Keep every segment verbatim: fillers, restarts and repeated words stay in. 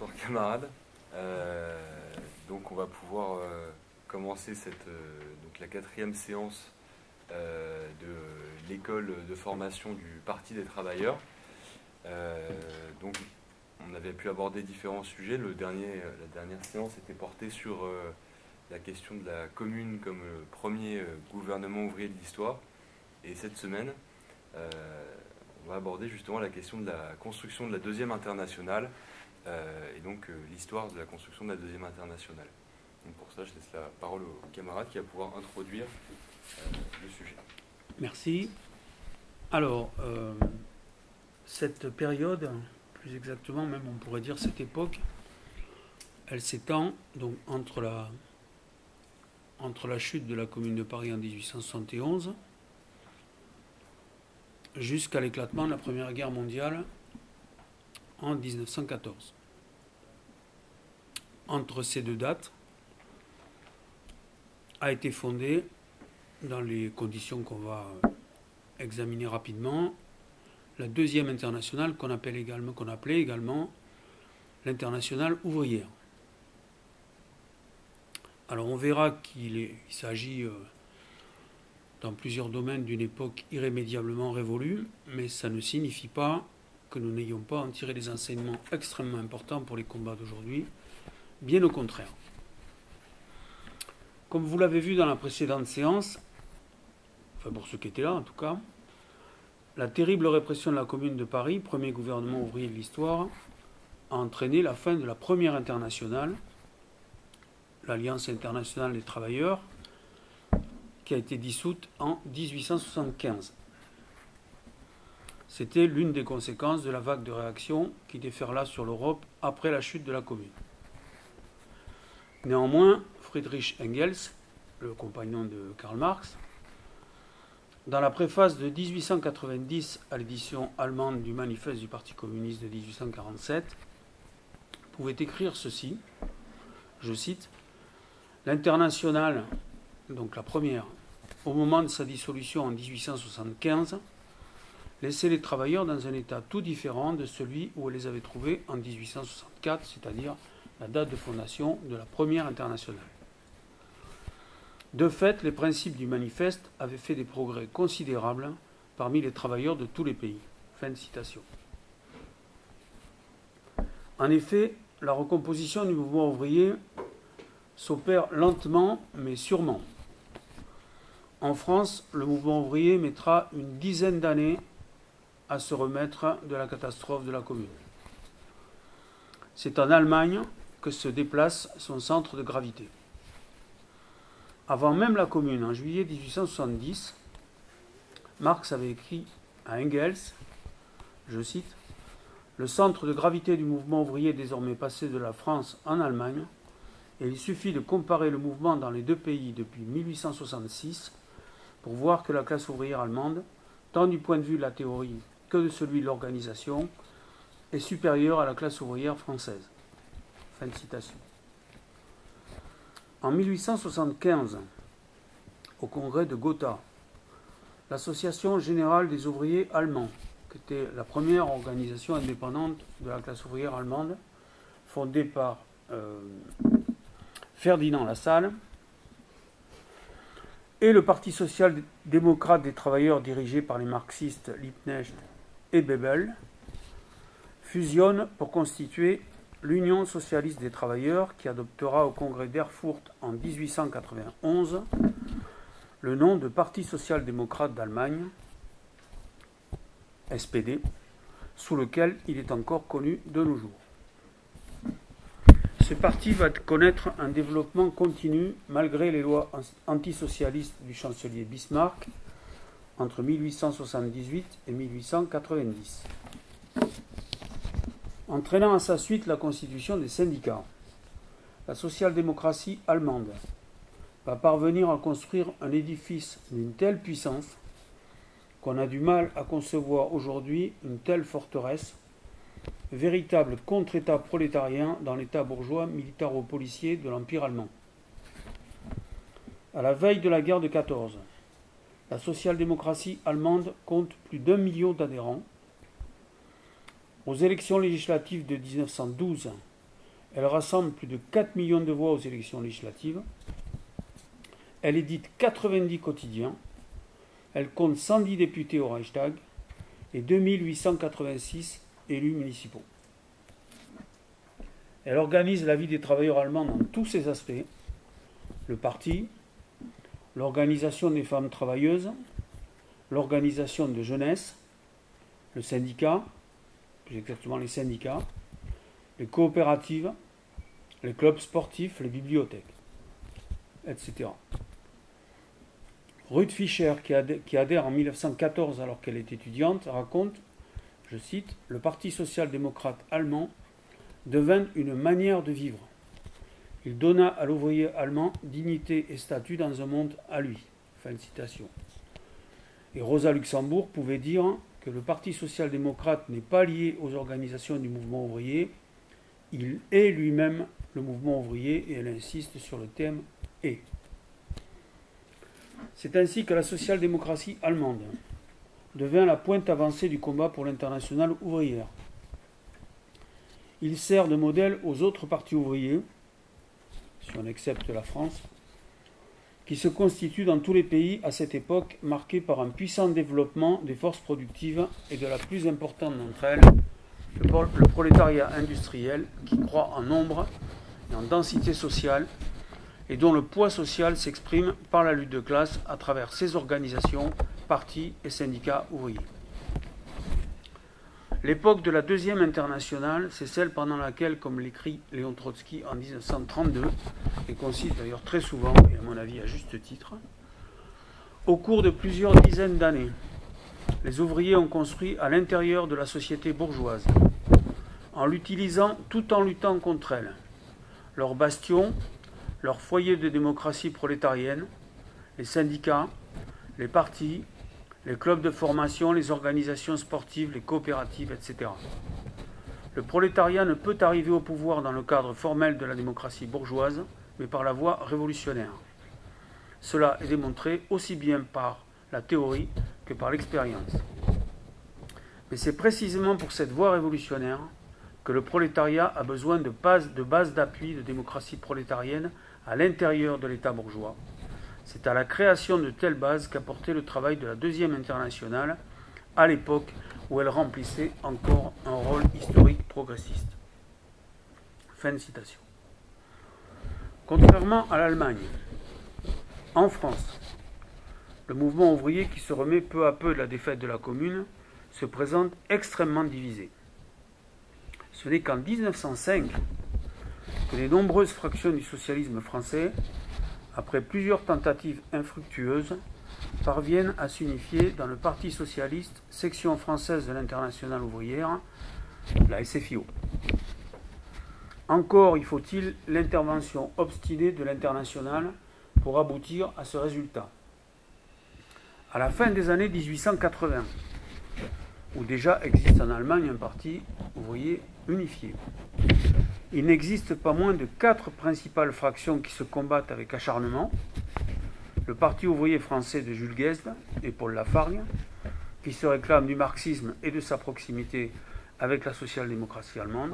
bonsoir camarades. Euh, donc on va pouvoir euh, commencer cette, euh, donc la quatrième séance euh, de l'école de formation du Parti des travailleurs. Euh, donc on avait pu aborder différents sujets. Le dernier, la dernière séance était portée sur euh, la question de la commune comme le premier euh, gouvernement ouvrier de l'histoire. Et cette semaine, euh, on va aborder justement la question de la construction de la deuxième internationale euh, et donc euh, l'histoire de la construction de la deuxième internationale. Donc pour ça, je laisse la parole au camarade qui va pouvoir introduire euh, le sujet. Merci. Alors, euh, cette période, plus exactement, même on pourrait dire cette époque, elle s'étend donc entre la, entre la chute de la Commune de Paris en dix-huit cent soixante et onze jusqu'à l'éclatement de la Première Guerre mondiale en dix-neuf cent quatorze. Entre ces deux dates a été fondée, dans les conditions qu'on va examiner rapidement, la deuxième internationale qu'on appelle également, qu'on appelait également l'internationale ouvrière. Alors on verra qu'il est, il s'agit euh, dans plusieurs domaines d'une époque irrémédiablement révolue, mais ça ne signifie pas que nous n'ayons pas à en tirer des enseignements extrêmement importants pour les combats d'aujourd'hui, bien au contraire. Comme vous l'avez vu dans la précédente séance, enfin pour ceux qui étaient là en tout cas, la terrible répression de la Commune de Paris, premier gouvernement ouvrier de l'histoire, a entraîné la fin de la première internationale, l'Alliance internationale des travailleurs, qui a été dissoute en dix-huit cent soixante-quinze. C'était l'une des conséquences de la vague de réaction qui déferla sur l'Europe après la chute de la Commune. Néanmoins, Friedrich Engels, le compagnon de Karl Marx, dans la préface de dix-huit cent quatre-vingt-dix à l'édition allemande du Manifeste du Parti communiste de dix-huit cent quarante-sept, pouvait écrire ceci, je cite, « L'internationale, donc la première, au moment de sa dissolution en dix-huit cent soixante-quinze, laissait les travailleurs dans un état tout différent de celui où elle les avait trouvés en dix-huit cent soixante-quatre, c'est-à-dire la date de fondation de la première internationale. De fait, les principes du manifeste avaient fait des progrès considérables parmi les travailleurs de tous les pays. » Fin de citation. En effet, la recomposition du mouvement ouvrier s'opère lentement mais sûrement. En France, le mouvement ouvrier mettra une dizaine d'années à se remettre de la catastrophe de la Commune. C'est en Allemagne que se déplace son centre de gravité. Avant même la Commune, en juillet dix-huit cent soixante-dix, Marx avait écrit à Engels, je cite, « Le centre de gravité du mouvement ouvrier est désormais passé de la France en Allemagne, et il suffit de comparer le mouvement dans les deux pays depuis mille huit cent soixante-six pour voir que la classe ouvrière allemande, tant du point de vue de la théorie que de celui de l'organisation, est supérieure à la classe ouvrière française. » Fin de citation. En mille huit cent soixante-quinze, au congrès de Gotha, l'Association générale des ouvriers allemands, qui était la première organisation indépendante de la classe ouvrière allemande, fondée par euh, Ferdinand Lassalle, et le Parti social-démocrate des travailleurs dirigé par les marxistes Liebknecht et Bebel, fusionnent pour constituer l'Union socialiste des travailleurs qui adoptera au congrès d'Erfurt en dix-huit cent quatre-vingt-onze le nom de Parti social-démocrate d'Allemagne, S P D, sous lequel il est encore connu de nos jours. Ce parti va connaître un développement continu malgré les lois antisocialistes du chancelier Bismarck entre mille huit cent soixante-dix-huit et mille huit cent quatre-vingt-dix. Entraînant à sa suite la constitution des syndicats, la social-démocratie allemande va parvenir à construire un édifice d'une telle puissance qu'on a du mal à concevoir aujourd'hui une telle forteresse, véritable contre-État prolétarien dans l'État bourgeois militaro-policier de l'Empire allemand. À la veille de la guerre de quatorze, la social-démocratie allemande compte plus d'un million d'adhérents. Aux élections législatives de mille neuf cent douze, Elle rassemble plus de quatre millions de voix aux élections législatives. Elle édite quatre-vingt-dix quotidiens. Elle compte cent dix députés au Reichstag et deux mille huit cent quatre-vingt-six élus municipaux. Elle organise la vie des travailleurs allemands dans tous ses aspects. Le parti, l'organisation des femmes travailleuses, l'organisation de jeunesse, le syndicat, plus exactement les syndicats, les coopératives, les clubs sportifs, les bibliothèques, et cetera. Ruth Fischer, qui adhère, qui adhère en mille neuf cent quatorze alors qu'elle est étudiante, raconte, je cite, « Le Parti social-démocrate allemand devint une manière de vivre. Il donna à l'ouvrier allemand dignité et statut dans un monde à lui. » Fin de citation. Et Rosa Luxembourg pouvait dire que le Parti social-démocrate n'est pas lié aux organisations du mouvement ouvrier, il est lui-même le mouvement ouvrier, et elle insiste sur le terme « est ». C'est ainsi que la social-démocratie allemande devint la pointe avancée du combat pour l'internationale ouvrière. Il sert de modèle aux autres partis ouvriers, si on accepte la France, qui se constituent dans tous les pays à cette époque marquée par un puissant développement des forces productives et de la plus importante d'entre elles, le prolétariat industriel qui croît en nombre et en densité sociale et dont le poids social s'exprime par la lutte de classe à travers ses organisations, partis et syndicats ouvriers. L'époque de la deuxième internationale, c'est celle pendant laquelle, comme l'écrit Léon Trotsky en mille neuf cent trente-deux, et qu'on cite d'ailleurs très souvent, et à mon avis à juste titre, au cours de plusieurs dizaines d'années, les ouvriers ont construit à l'intérieur de la société bourgeoise, en l'utilisant tout en luttant contre elle, leur bastion, leur foyer de démocratie prolétarienne, les syndicats, les partis, les clubs de formation, les organisations sportives, les coopératives, et cetera. Le prolétariat ne peut arriver au pouvoir dans le cadre formel de la démocratie bourgeoise, mais par la voie révolutionnaire. Cela est démontré aussi bien par la théorie que par l'expérience. Mais c'est précisément pour cette voie révolutionnaire que le prolétariat a besoin de bases de base d'appui de démocratie prolétarienne à l'intérieur de l'État bourgeois. C'est à la création de telles bases qu'apportait le travail de la Deuxième Internationale, à l'époque où elle remplissait encore un rôle historique progressiste. Fin de citation. Contrairement à l'Allemagne, en France, le mouvement ouvrier qui se remet peu à peu de la défaite de la Commune se présente extrêmement divisé. Ce n'est qu'en mille neuf cent cinq que les nombreuses fractions du socialisme français, après plusieurs tentatives infructueuses, parviennent à s'unifier dans le Parti socialiste, section française de l'Internationale ouvrière, la S F I O. Encore y faut-il l'intervention obstinée de l'Internationale pour aboutir à ce résultat. À la fin des années mille huit cent quatre-vingts, où déjà existe en Allemagne un parti ouvrier unifié, il n'existe pas moins de quatre principales fractions qui se combattent avec acharnement. Le Parti ouvrier français de Jules Guesde et Paul Lafargue, qui se réclame du marxisme et de sa proximité avec la social-démocratie allemande.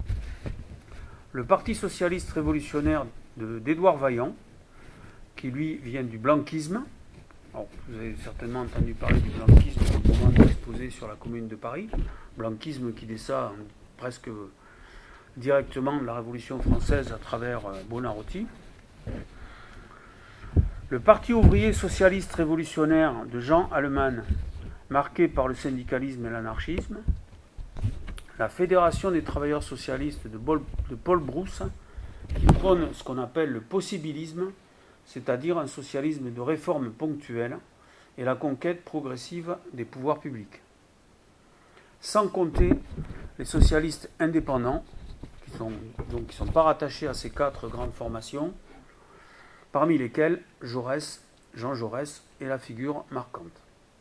Le Parti socialiste révolutionnaire d'Édouard Vaillant, qui lui vient du blanquisme. Alors, vous avez certainement entendu parler du blanquisme au moment de l'exposé sur la Commune de Paris. Blanquisme qui descend presque directement de la Révolution française à travers Buonarroti. Le Parti ouvrier socialiste révolutionnaire de Jean Allemann, marqué par le syndicalisme et l'anarchisme. La Fédération des travailleurs socialistes de Paul Brousse, qui prône ce qu'on appelle le possibilisme, c'est-à-dire un socialisme de réforme ponctuelle et la conquête progressive des pouvoirs publics. Sans compter les socialistes indépendants, qui sont, donc, qui sont pas rattachés à ces quatre grandes formations, parmi lesquels Jaurès, Jean Jaurès est la figure marquante.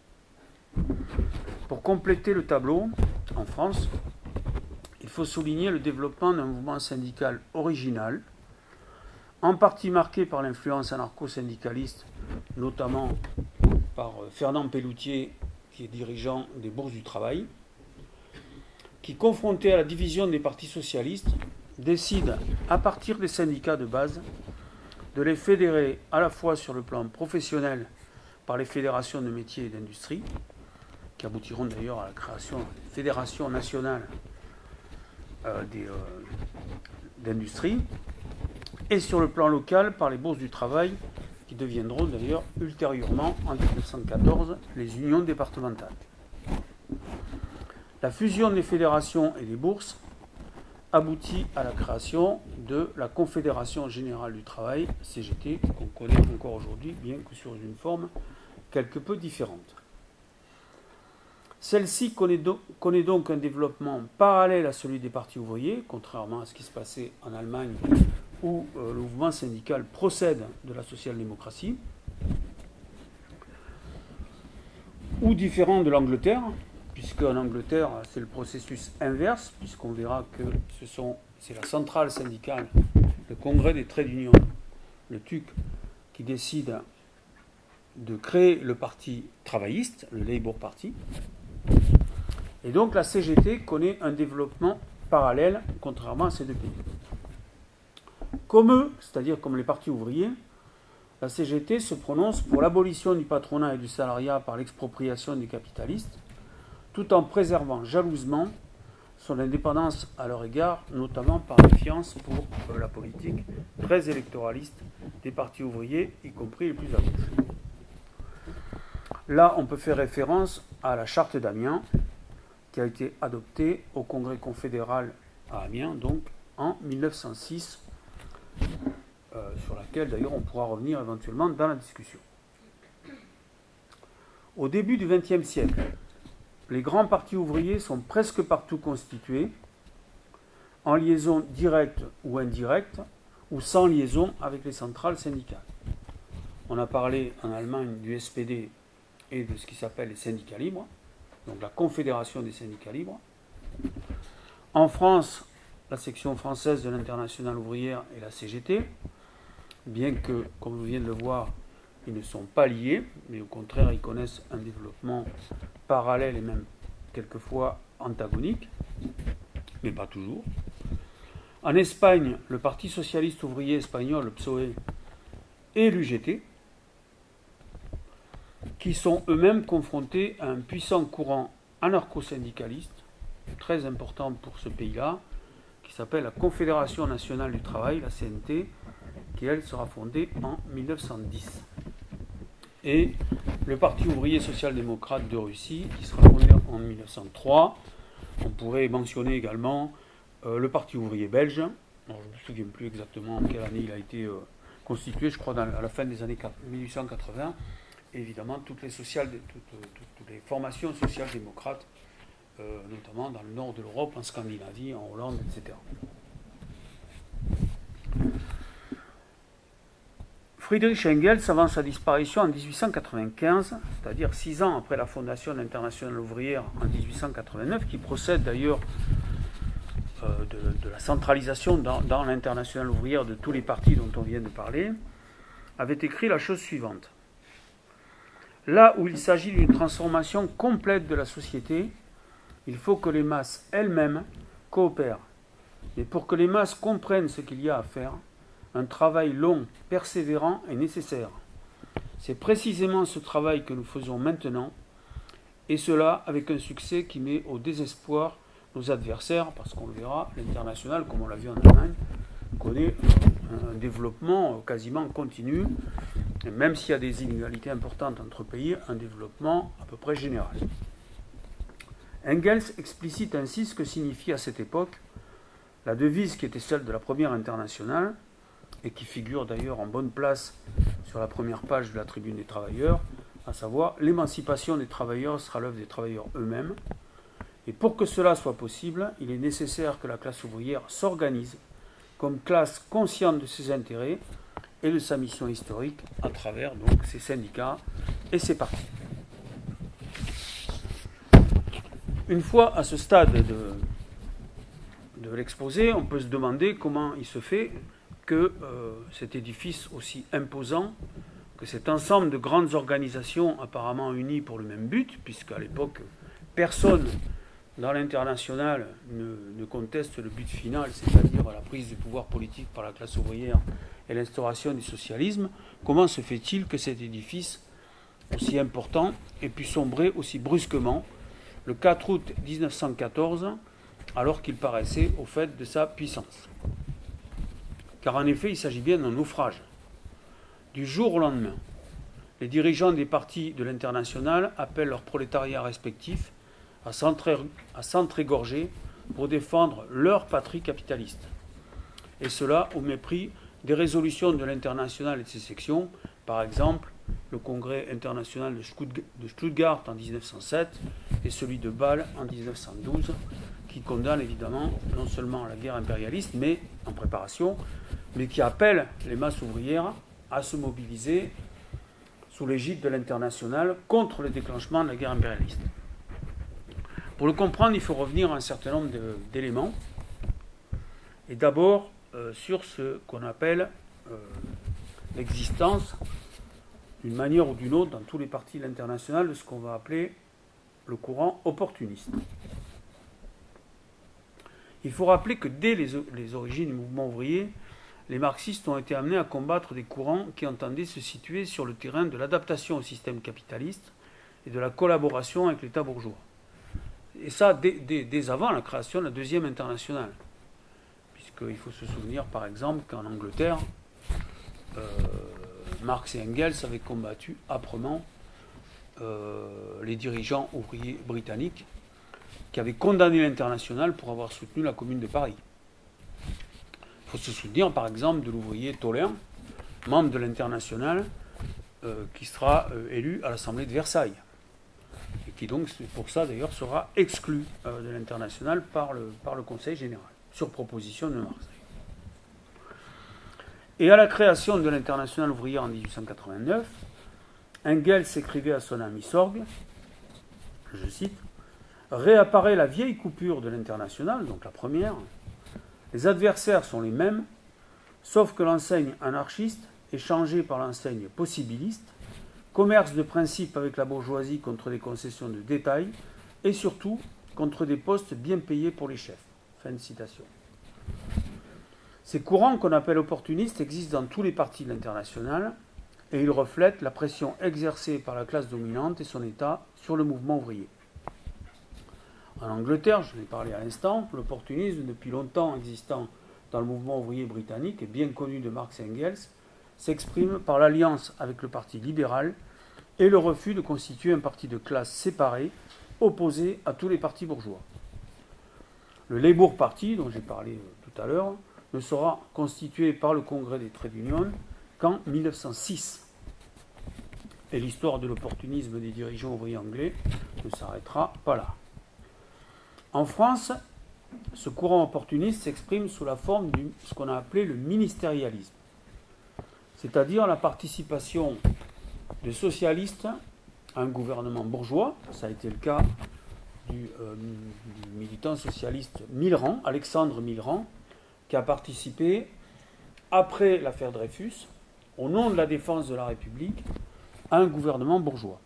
Pour compléter le tableau, en France, il faut souligner le développement d'un mouvement syndical original, en partie marqué par l'influence anarcho-syndicaliste, notamment par Fernand Pelloutier, qui est dirigeant des Bourses du Travail, qui, confronté à la division des partis socialistes, décide, à partir des syndicats de base, de les fédérer à la fois sur le plan professionnel par les fédérations de métiers et d'industrie, qui aboutiront d'ailleurs à la création de fédérations nationales euh, des, euh, d'industrie, et sur le plan local par les bourses du travail, qui deviendront d'ailleurs ultérieurement, en mille neuf cent quatorze, les unions départementales. La fusion des fédérations et des bourses aboutit à la création de la Confédération Générale du Travail, C G T, qu'on connaît encore aujourd'hui, bien que sous une forme quelque peu différente. Celle-ci connaît donc, connaît donc un développement parallèle à celui des partis ouvriers, contrairement à ce qui se passait en Allemagne, où euh, le mouvement syndical procède de la social-démocratie, ou différent de l'Angleterre, puisque en Angleterre, c'est le processus inverse, puisqu'on verra que ce sont, c'est la centrale syndicale, le congrès des trades d'union, le T U C, qui décide de créer le parti travailliste, le Labour Party. Et donc la C G T connaît un développement parallèle, contrairement à ces deux pays. Comme eux, c'est-à-dire comme les partis ouvriers, la C G T se prononce pour l'abolition du patronat et du salariat par l'expropriation des capitalistes, tout en préservant jalousement son indépendance à leur égard, notamment par défiance pour la politique très électoraliste des partis ouvriers, y compris les plus à gauche. Là, on peut faire référence à la charte d'Amiens, qui a été adoptée au Congrès confédéral à Amiens, donc en mille neuf cent six, euh, sur laquelle d'ailleurs on pourra revenir éventuellement dans la discussion. Au début du vingtième siècle, les grands partis ouvriers sont presque partout constitués, en liaison directe ou indirecte, ou sans liaison avec les centrales syndicales. On a parlé en Allemagne du S P D et de ce qui s'appelle les syndicats libres, donc la Confédération des syndicats libres. En France, la section française de l'Internationale ouvrière et la C G T, bien que, comme vous venez de le voir, ils ne sont pas liés, mais au contraire, ils connaissent un développement parallèle et même quelquefois antagonique, mais pas toujours. En Espagne, le Parti socialiste ouvrier espagnol, le P S O E, et l'U G T, qui sont eux-mêmes confrontés à un puissant courant anarcho-syndicaliste, très important pour ce pays-là, qui s'appelle la Confédération nationale du travail, la C N T, qui elle sera fondée en mille neuf cent dix. Et le Parti ouvrier social-démocrate de Russie, qui sera fondé en mille neuf cent trois. On pourrait mentionner également euh, le Parti ouvrier belge. Alors, je ne me souviens plus exactement en quelle année il a été euh, constitué, je crois dans, à la fin des années mille huit cent quatre-vingts. Et évidemment, toutes les, sociales, toutes, toutes, toutes les formations social-démocrates, euh, notamment dans le nord de l'Europe, en Scandinavie, en Hollande, et cetera. Friedrich Engels avant sa disparition en dix-huit cent quatre-vingt-quinze, c'est-à-dire six ans après la fondation de l'Internationale ouvrière en dix-huit cent quatre-vingt-neuf, qui procède d'ailleurs euh, de, de la centralisation dans, dans l'Internationale ouvrière de tous les partis dont on vient de parler, avait écrit la chose suivante. Là où il s'agit d'une transformation complète de la société, il faut que les masses elles-mêmes coopèrent. Mais pour que les masses comprennent ce qu'il y a à faire, un travail long, persévérant est nécessaire. C'est précisément ce travail que nous faisons maintenant, et cela avec un succès qui met au désespoir nos adversaires, parce qu'on le verra, l'international, comme on l'a vu en Allemagne, connaît un développement quasiment continu, et même s'il y a des inégalités importantes entre pays, un développement à peu près général. Engels explicite ainsi ce que signifie à cette époque la devise qui était celle de la première internationale, et qui figure d'ailleurs en bonne place sur la première page de la Tribune des travailleurs, à savoir « L'émancipation des travailleurs sera l'œuvre des travailleurs eux-mêmes ». Et pour que cela soit possible, il est nécessaire que la classe ouvrière s'organise comme classe consciente de ses intérêts et de sa mission historique à travers donc ses syndicats et ses partis. Une fois à ce stade de, de l'exposé, on peut se demander comment il se fait que euh, cet édifice aussi imposant, que cet ensemble de grandes organisations apparemment unies pour le même but, puisqu'à l'époque, personne dans l'Internationale, ne, ne conteste le but final, c'est-à-dire la prise du pouvoir politique par la classe ouvrière et l'instauration du socialisme, comment se fait-il que cet édifice aussi important ait pu sombrer aussi brusquement le quatre août mille neuf cent quatorze, alors qu'il paraissait au fait de sa puissance? Car en effet, il s'agit bien d'un naufrage. Du jour au lendemain, les dirigeants des partis de l'Internationale appellent leurs prolétariats respectifs à s'entrégorger pour défendre leur patrie capitaliste. Et cela au mépris des résolutions de l'Internationale et de ses sections, par exemple le Congrès international de Stuttgart en mille neuf cent sept et celui de Bâle en mille neuf cent douze, qui condamnent évidemment non seulement la guerre impérialiste, mais en préparation, mais qui appellent les masses ouvrières à se mobiliser sous l'égide de l'Internationale contre le déclenchement de la guerre impérialiste. Pour le comprendre, il faut revenir à un certain nombre d'éléments, et d'abord euh, sur ce qu'on appelle euh, l'existence, d'une manière ou d'une autre, dans tous les partis de l'Internationale, de ce qu'on va appeler le courant opportuniste. Il faut rappeler que dès les, les origines du mouvement ouvrier, les marxistes ont été amenés à combattre des courants qui entendaient se situer sur le terrain de l'adaptation au système capitaliste et de la collaboration avec l'État bourgeois. Et ça, dès, dès, dès avant la création de la deuxième internationale. Puisqu'il faut se souvenir, par exemple, qu'en Angleterre, euh, Marx et Engels avaient combattu âprement euh, les dirigeants ouvriers britanniques qui avaient condamné l'Internationale pour avoir soutenu la Commune de Paris. Il faut se souvenir, par exemple, de l'ouvrier Tolin, membre de l'Internationale, euh, qui sera euh, élu à l'Assemblée de Versailles. Et qui donc, pour ça d'ailleurs, sera exclu euh, de l'Internationale par le, par le Conseil général, sur proposition de Marx. Et à la création de l'Internationale ouvrière en mille huit cent quatre-vingt-neuf, Engels écrivait à son ami Sorgue, je cite, « Réapparaît la vieille coupure de l'Internationale, donc la première. Les adversaires sont les mêmes, sauf que l'enseigne anarchiste est changée par l'enseigne possibiliste, commerce de principe avec la bourgeoisie contre des concessions de détail, et surtout contre des postes bien payés pour les chefs. » Fin de citation. Ces courants qu'on appelle opportunistes existent dans tous les partis de l'Internationale, et ils reflètent la pression exercée par la classe dominante et son État sur le mouvement ouvrier. En Angleterre, je l'ai parlé à l'instant, l'opportunisme, depuis longtemps existant dans le mouvement ouvrier britannique et bien connu de Marx et Engels, s'exprime par l'alliance avec le Parti libéral et le refus de constituer un parti de classe séparé, opposé à tous les partis bourgeois. Le Labour Party, dont j'ai parlé tout à l'heure, ne sera constitué par le Congrès des Trade Unions qu'en mille neuf cent six. Et l'histoire de l'opportunisme des dirigeants ouvriers anglais ne s'arrêtera pas là. En France, ce courant opportuniste s'exprime sous la forme de ce qu'on a appelé le ministérialisme, c'est-à-dire la participation de socialistes à un gouvernement bourgeois. Ça a été le cas du, euh, du militant socialiste Millerand, Alexandre Millerand, qui a participé, après l'affaire Dreyfus, au nom de la défense de la République, à un gouvernement bourgeois.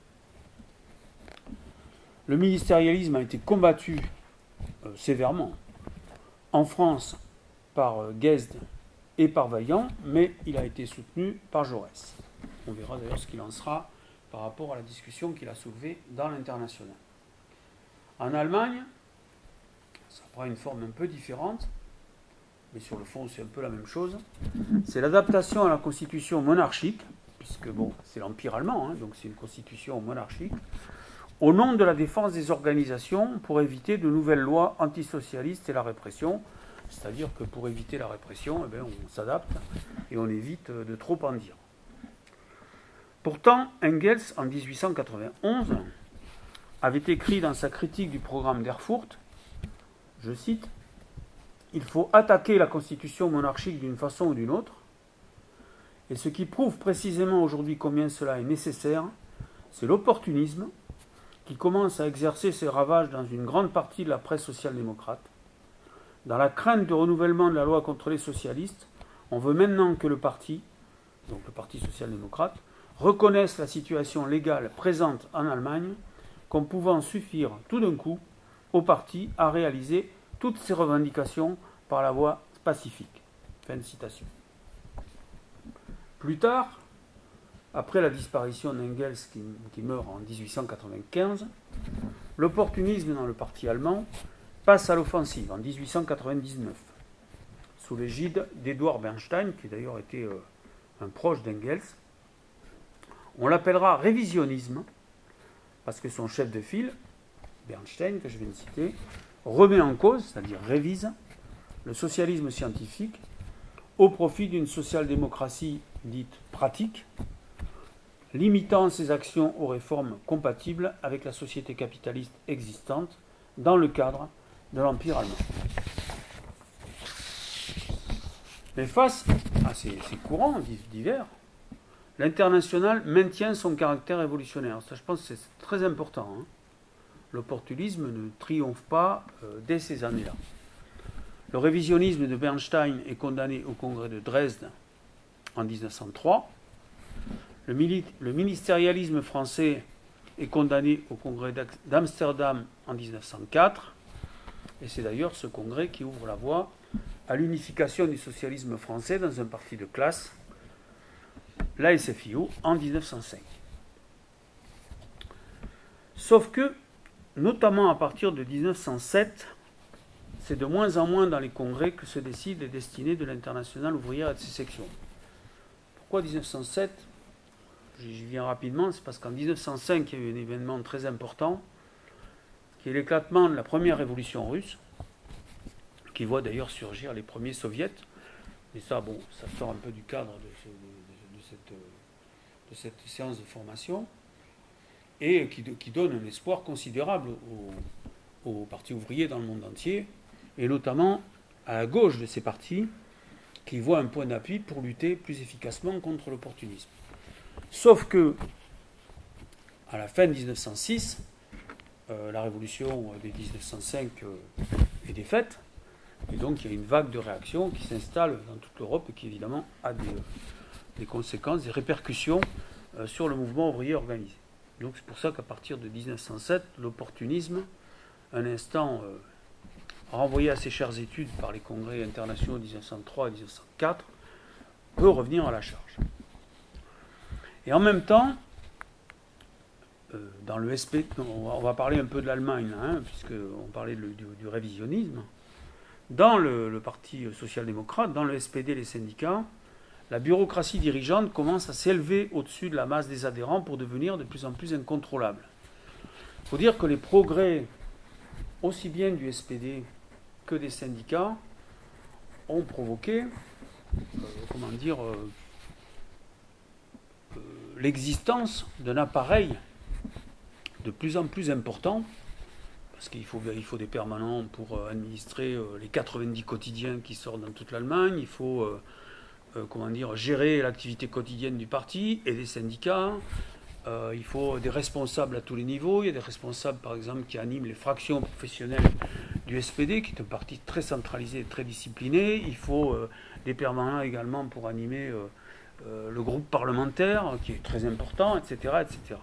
Le ministérialisme a été combattu euh, sévèrement en France par euh, Guesde et par Vaillant, mais il a été soutenu par Jaurès. On verra d'ailleurs ce qu'il en sera par rapport à la discussion qu'il a soulevée dans l'Internationale. En Allemagne, ça prend une forme un peu différente, mais sur le fond c'est un peu la même chose. C'est l'adaptation à la constitution monarchique, puisque bon, c'est l'Empire allemand, hein, donc c'est une constitution monarchique, au nom de la défense des organisations pour éviter de nouvelles lois antisocialistes et la répression. C'est-à-dire que pour éviter la répression, eh bien, on s'adapte et on évite de trop en dire. Pourtant, Engels, en dix-huit cent quatre-vingt-onze, avait écrit dans sa critique du programme d'Erfurt, je cite, « Il faut attaquer la constitution monarchique d'une façon ou d'une autre, et ce qui prouve précisément aujourd'hui combien cela est nécessaire, c'est l'opportunisme qui commence à exercer ses ravages dans une grande partie de la presse social-démocrate. Dans la crainte du renouvellement de la loi contre les socialistes, on veut maintenant que le parti, donc le Parti social-démocrate, reconnaisse la situation légale présente en Allemagne comme pouvant suffire tout d'un coup au parti à réaliser toutes ses revendications par la voie pacifique. Fin de citation. Plus tard, après la disparition d'Engels qui, qui meurt en dix-huit cent quatre-vingt-quinze, l'opportunisme dans le parti allemand passe à l'offensive en dix-huit cent quatre-vingt-dix-neuf, sous l'égide d'Edouard Bernstein, qui d'ailleurs était euh, un proche d'Engels. On l'appellera révisionnisme, parce que son chef de file, Bernstein, que je viens de citer, remet en cause, c'est-à-dire révise, le socialisme scientifique au profit d'une social-démocratie dite pratique, limitant ses actions aux réformes compatibles avec la société capitaliste existante dans le cadre de l'Empire allemand. Mais face à ces, ces courants divers, l'international maintient son caractère révolutionnaire. Ça, je pense que c'est très important. Hein. L'opportunisme ne triomphe pas euh, dès ces années-là. Le révisionnisme de Bernstein est condamné au congrès de Dresde en mille neuf cent trois. Le, mili- le ministérialisme français est condamné au congrès d'Amsterdam en mille neuf cent quatre. Et c'est d'ailleurs ce congrès qui ouvre la voie à l'unification du socialisme français dans un parti de classe, l'A S F I O, en mille neuf cent cinq. Sauf que, notamment à partir de mille neuf cent sept, c'est de moins en moins dans les congrès que se décident les destinées de l'Internationale ouvrière et de ses sections. Pourquoi mille neuf cent sept ? J'y viens rapidement, c'est parce qu'en mille neuf cent cinq, il y a eu un événement très important, qui est l'éclatement de la première révolution russe, qui voit d'ailleurs surgir les premiers soviets. Et ça, bon, ça sort un peu du cadre de, ce, de, de, cette, de cette séance de formation, et qui, qui donne un espoir considérable aux, aux partis ouvriers dans le monde entier, et notamment à la gauche de ces partis, qui voient un point d'appui pour lutter plus efficacement contre l'opportunisme. Sauf que, à la fin de mille neuf cent six, euh, la révolution de mille neuf cent cinq euh, est défaite, et donc il y a une vague de réaction qui s'installe dans toute l'Europe et qui évidemment a des, des conséquences, des répercussions euh, sur le mouvement ouvrier organisé. Donc c'est pour ça qu'à partir de mille neuf cent sept, l'opportunisme, un instant euh, renvoyé à ses chères études par les congrès internationaux de mille neuf cent trois et mille neuf cent quatre, peut revenir à la charge. Et en même temps, euh, dans le S P, on va, on va parler un peu de l'Allemagne, hein, puisqu'on parlait de, du, du révisionnisme. Dans le, le Parti social-démocrate, dans le S P D, les syndicats, la bureaucratie dirigeante commence à s'élever au-dessus de la masse des adhérents pour devenir de plus en plus incontrôlable. Il faut dire que les progrès, aussi bien du S P D que des syndicats, ont provoqué, euh, comment dire, euh, euh, l'existence d'un appareil de plus en plus important, parce qu'il faut, il faut des permanents pour euh, administrer euh, les quatre-vingt-dix quotidiens qui sortent dans toute l'Allemagne, il faut euh, euh, comment dire, gérer l'activité quotidienne du parti et des syndicats, euh, il faut des responsables à tous les niveaux, il y a des responsables par exemple qui animent les fractions professionnelles du S P D, qui est un parti très centralisé et très discipliné, il faut euh, des permanents également pour animer euh, euh, le groupe parlementaire, qui est très important, et cetera, et cetera.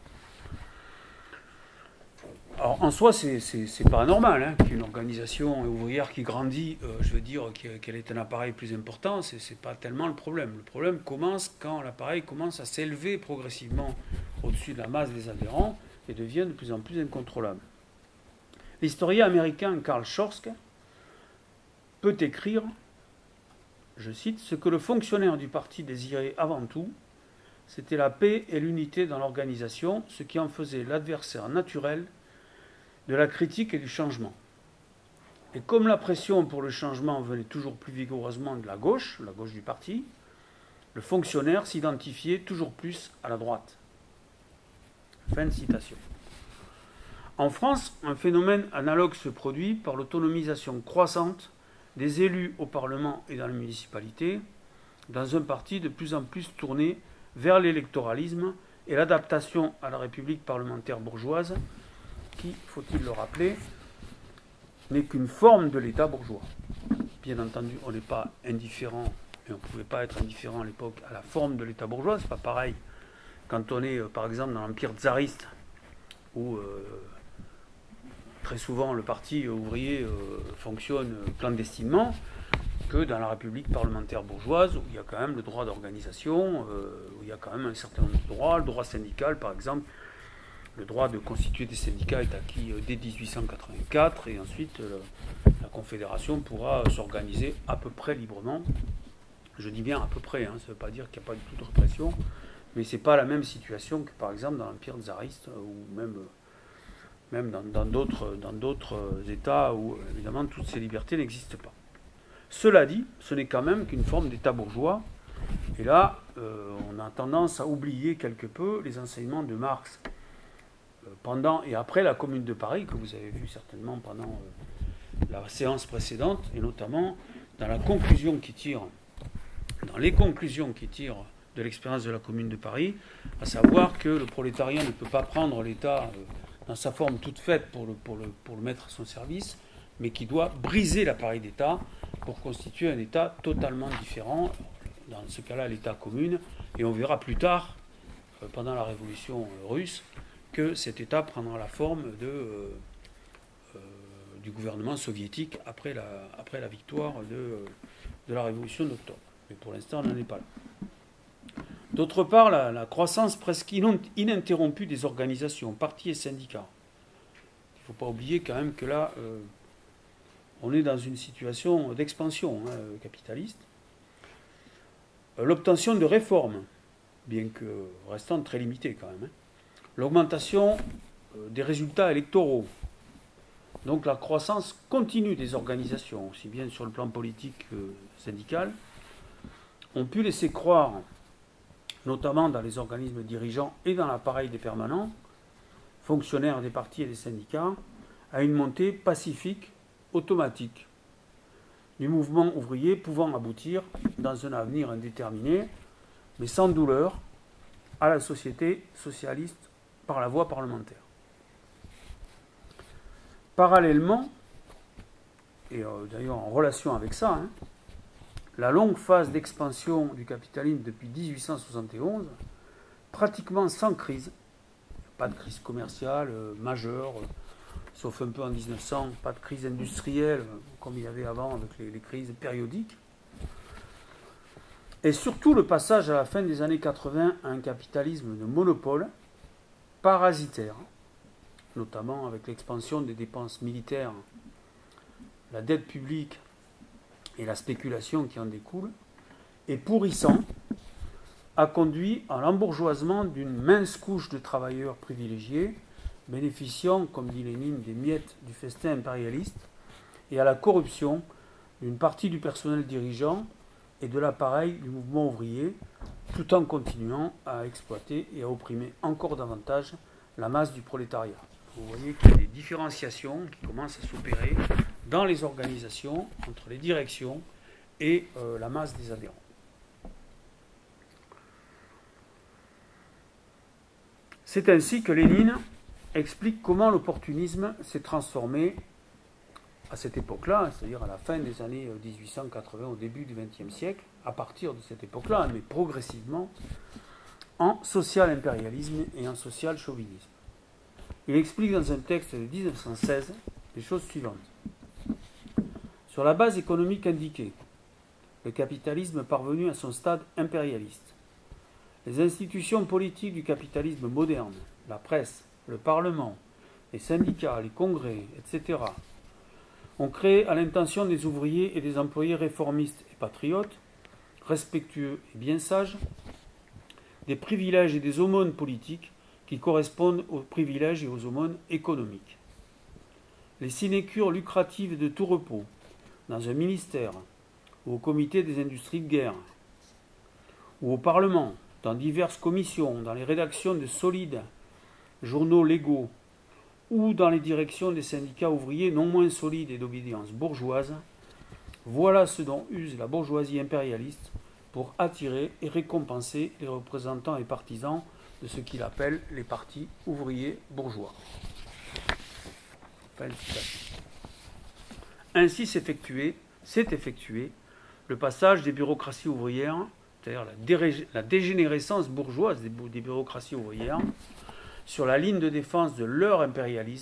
Alors, en soi, c'est, c'est, c'est pas anormal hein, qu'une organisation ouvrière qui grandit, euh, je veux dire, qu'elle ait un appareil plus important, c'est, c'est pas tellement le problème. Le problème commence quand l'appareil commence à s'élever progressivement au-dessus de la masse des adhérents et devient de plus en plus incontrôlable. L'historien américain Karl Schorske peut écrire, je cite, « Ce que le fonctionnaire du parti désirait avant tout, c'était la paix et l'unité dans l'organisation, ce qui en faisait l'adversaire naturel de la critique et du changement. Et comme la pression pour le changement venait toujours plus vigoureusement de la gauche, la gauche du parti, le fonctionnaire s'identifiait toujours plus à la droite. » Fin de citation. En France, un phénomène analogue se produit par l'autonomisation croissante des élus au Parlement et dans les municipalités, dans un parti de plus en plus tourné vers l'électoralisme et l'adaptation à la République parlementaire bourgeoise, qui, faut-il le rappeler, n'est qu'une forme de l'État bourgeois. Bien entendu, on n'est pas indifférent, et on ne pouvait pas être indifférent à l'époque, à la forme de l'État bourgeois. C'est pas pareil quand on est, par exemple, dans l'Empire tsariste, où euh, très souvent le parti ouvrier euh, fonctionne clandestinement, que dans la République parlementaire bourgeoise, où il y a quand même le droit d'organisation, euh, où il y a quand même un certain nombre de droits, le droit syndical par exemple, le droit de constituer des syndicats est acquis euh, dès dix-huit cent quatre-vingt-quatre, et ensuite euh, la Confédération pourra s'organiser à peu près librement. Je dis bien à peu près, hein, ça ne veut pas dire qu'il n'y a pas du tout de répression, mais ce n'est pas la même situation que par exemple dans l'Empire tsariste, ou même, même dans d'autres dans d'autres États où évidemment toutes ces libertés n'existent pas. Cela dit, ce n'est quand même qu'une forme d'État bourgeois, et là euh, on a tendance à oublier quelque peu les enseignements de Marx euh, pendant et après la Commune de Paris, que vous avez vu certainement pendant euh, la séance précédente, et notamment dans la conclusion qui tire, dans les conclusions qui tirent de l'expérience de la Commune de Paris, à savoir que le prolétariat ne peut pas prendre l'État euh, dans sa forme toute faite pour le, pour, le, pour le mettre à son service, mais qui doit briser l'appareil d'État pour constituer un État totalement différent, dans ce cas-là l'État commune, et on verra plus tard, euh, pendant la Révolution russe, que cet État prendra la forme de, euh, euh, du gouvernement soviétique après la, après la victoire de, de la Révolution d'octobre. Mais pour l'instant, on n'en est pas là. D'autre part, la, la croissance presque ininterrompue des organisations, partis et syndicats. Il ne faut pas oublier quand même que là, euh, on est dans une situation d'expansion hein, capitaliste. Euh, L'obtention de réformes, bien que restant très limitée quand même. Hein. L'augmentation euh, des résultats électoraux. Donc la croissance continue des organisations, aussi bien sur le plan politique que syndical, ont pu laisser croire, notamment dans les organismes dirigeants et dans l'appareil des permanents, fonctionnaires des partis et des syndicats, à une montée pacifique, automatique, du mouvement ouvrier pouvant aboutir, dans un avenir indéterminé, mais sans douleur, à la société socialiste par la voie parlementaire. Parallèlement, et euh, d'ailleurs en relation avec ça, hein, la longue phase d'expansion du capitalisme depuis dix-huit cent soixante et onze, pratiquement sans crise, pas de crise commerciale euh, majeure, euh, sauf un peu en mille neuf cents, pas de crise industrielle euh, comme il y avait avant avec les, les crises périodiques, et surtout le passage à la fin des années quatre-vingts à un capitalisme de monopole parasitaire, notamment avec l'expansion des dépenses militaires, la dette publique et la spéculation qui en découle, et pourrissant, a conduit à l'embourgeoisement d'une mince couche de travailleurs privilégiés, bénéficiant, comme dit Lénine, des miettes du festin impérialiste, et à la corruption d'une partie du personnel dirigeant et de l'appareil du mouvement ouvrier, tout en continuant à exploiter et à opprimer encore davantage la masse du prolétariat. Vous voyez qu'il y a des différenciations qui commencent à s'opérer dans les organisations, entre les directions et euh, la masse des adhérents. C'est ainsi que Lénine explique comment l'opportunisme s'est transformé à cette époque-là, c'est-à-dire à la fin des années dix-huit cent quatre-vingts, au début du vingtième siècle, à partir de cette époque-là, mais progressivement, en social-impérialisme et en social-chauvinisme. Il explique dans un texte de mille neuf cent seize les choses suivantes. Sur la base économique indiquée, le capitalisme parvenu à son stade impérialiste, les institutions politiques du capitalisme moderne, la presse, le Parlement, les syndicats, les congrès, et cetera, ont créé à l'intention des ouvriers et des employés réformistes et patriotes, respectueux et bien sages, des privilèges et des aumônes politiques qui correspondent aux privilèges et aux aumônes économiques. Les sinécures lucratives de tout repos, dans un ministère, ou au comité des industries de guerre, ou au Parlement, dans diverses commissions, dans les rédactions de solides journaux légaux, ou dans les directions des syndicats ouvriers non moins solides et d'obédience bourgeoise, voilà ce dont use la bourgeoisie impérialiste pour attirer et récompenser les représentants et partisans de ce qu'il appelle les partis ouvriers bourgeois. Fin de citation. Ainsi s'est effectué, s'est effectué le passage des bureaucraties ouvrières, c'est-à-dire la, dérég- la dégénérescence bourgeoise des, des bureaucraties ouvrières, sur la ligne de défense de leur impérialisme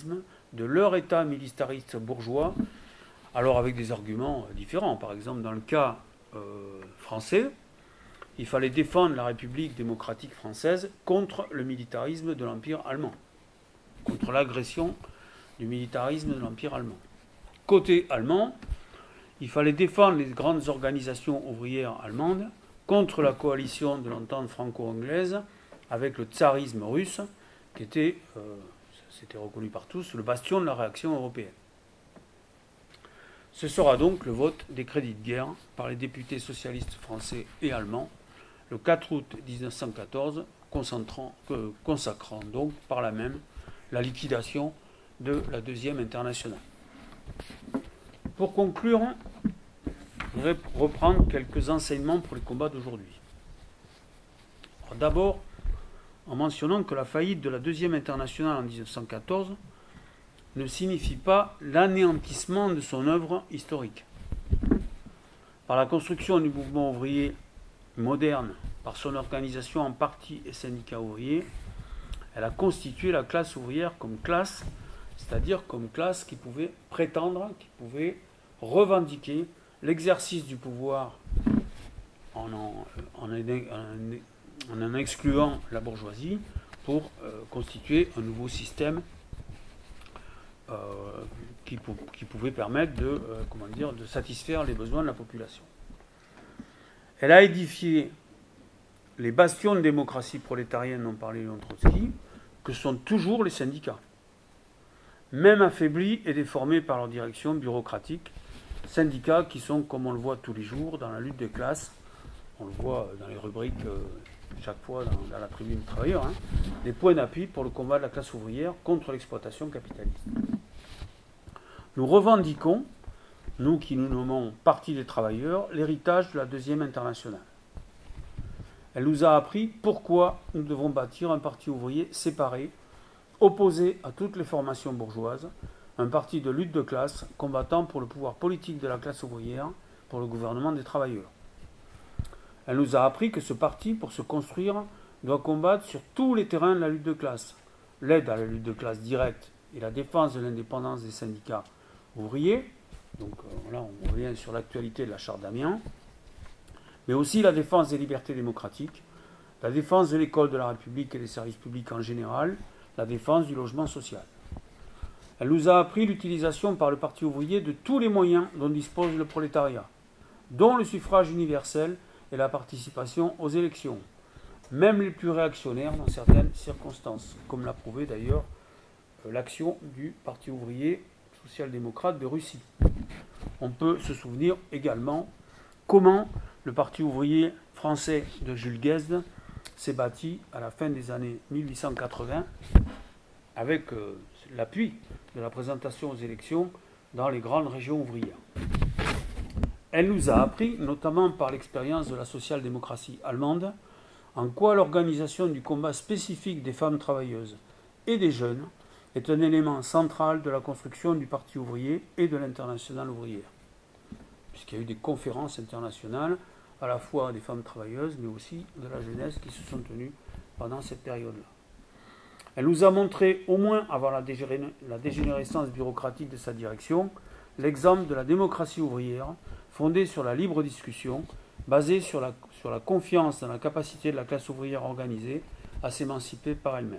de leur État militariste bourgeois, alors avec des arguments différents. Par exemple, dans le cas euh, français, il fallait défendre la République démocratique française contre le militarisme de l'Empire allemand, contre l'agression du militarisme de l'Empire allemand. Côté allemand, il fallait défendre les grandes organisations ouvrières allemandes contre la coalition de l'entente franco-anglaise avec le tsarisme russe, qui était, euh, c'était reconnu par tous, le bastion de la réaction européenne. Ce sera donc le vote des crédits de guerre par les députés socialistes français et allemands le quatre août mille neuf cent quatorze, euh, consacrant donc par là même la liquidation de la Deuxième Internationale. Pour conclure, je voudrais reprendre quelques enseignements pour les combats d'aujourd'hui. D'abord, en mentionnant que la faillite de la Deuxième Internationale en mille neuf cent quatorze ne signifie pas l'anéantissement de son œuvre historique. Par la construction du mouvement ouvrier moderne, par son organisation en partis et syndicats ouvriers, elle a constitué la classe ouvrière comme classe, c'est-à-dire comme classe qui pouvait prétendre, qui pouvait revendiquer l'exercice du pouvoir en en, en, en, en excluant la bourgeoisie pour euh, constituer un nouveau système euh, qui, qui pouvait permettre de, euh, comment dire, de satisfaire les besoins de la population. Elle a édifié les bastions de démocratie prolétarienne dont parlait Léon Trotsky, que sont toujours les syndicats, même affaiblis et déformés par leur direction bureaucratique, syndicats qui sont, comme on le voit tous les jours, dans la lutte des classes, on le voit dans les rubriques euh, chaque fois dans, dans la tribune des travailleurs, hein, des points d'appui pour le combat de la classe ouvrière contre l'exploitation capitaliste. Nous revendiquons, nous qui nous nommons Parti des travailleurs, l'héritage de la Deuxième Internationale. Elle nous a appris pourquoi nous devons bâtir un parti ouvrier séparé, opposé à toutes les formations bourgeoises, un parti de lutte de classe combattant pour le pouvoir politique de la classe ouvrière, pour le gouvernement des travailleurs. Elle nous a appris que ce parti, pour se construire, doit combattre sur tous les terrains de la lutte de classe, l'aide à la lutte de classe directe et la défense de l'indépendance des syndicats ouvriers, donc euh, là on revient sur l'actualité de la charte d'Amiens, mais aussi la défense des libertés démocratiques, la défense de l'école de la République et des services publics en général, la défense du logement social. Elle nous a appris l'utilisation par le Parti ouvrier de tous les moyens dont dispose le prolétariat, dont le suffrage universel et la participation aux élections, même les plus réactionnaires dans certaines circonstances, comme l'a prouvé d'ailleurs l'action du Parti ouvrier social-démocrate de Russie. On peut se souvenir également comment le Parti ouvrier français de Jules Guesde s'est bâti à la fin des années mille huit cent quatre-vingts avec euh, l'appui de la présentation aux élections dans les grandes régions ouvrières. Elle nous a appris, notamment par l'expérience de la social-démocratie allemande, en quoi l'organisation du combat spécifique des femmes travailleuses et des jeunes est un élément central de la construction du Parti ouvrier et de l'Internationale ouvrière, puisqu'il y a eu des conférences internationales, à la fois des femmes travailleuses, mais aussi de la jeunesse, qui se sont tenues pendant cette période-là. Elle nous a montré, au moins avant la, dégéné- la dégénérescence bureaucratique de sa direction, l'exemple de la démocratie ouvrière, fondée sur la libre discussion, basée sur la, sur la confiance dans la capacité de la classe ouvrière organisée à s'émanciper par elle-même.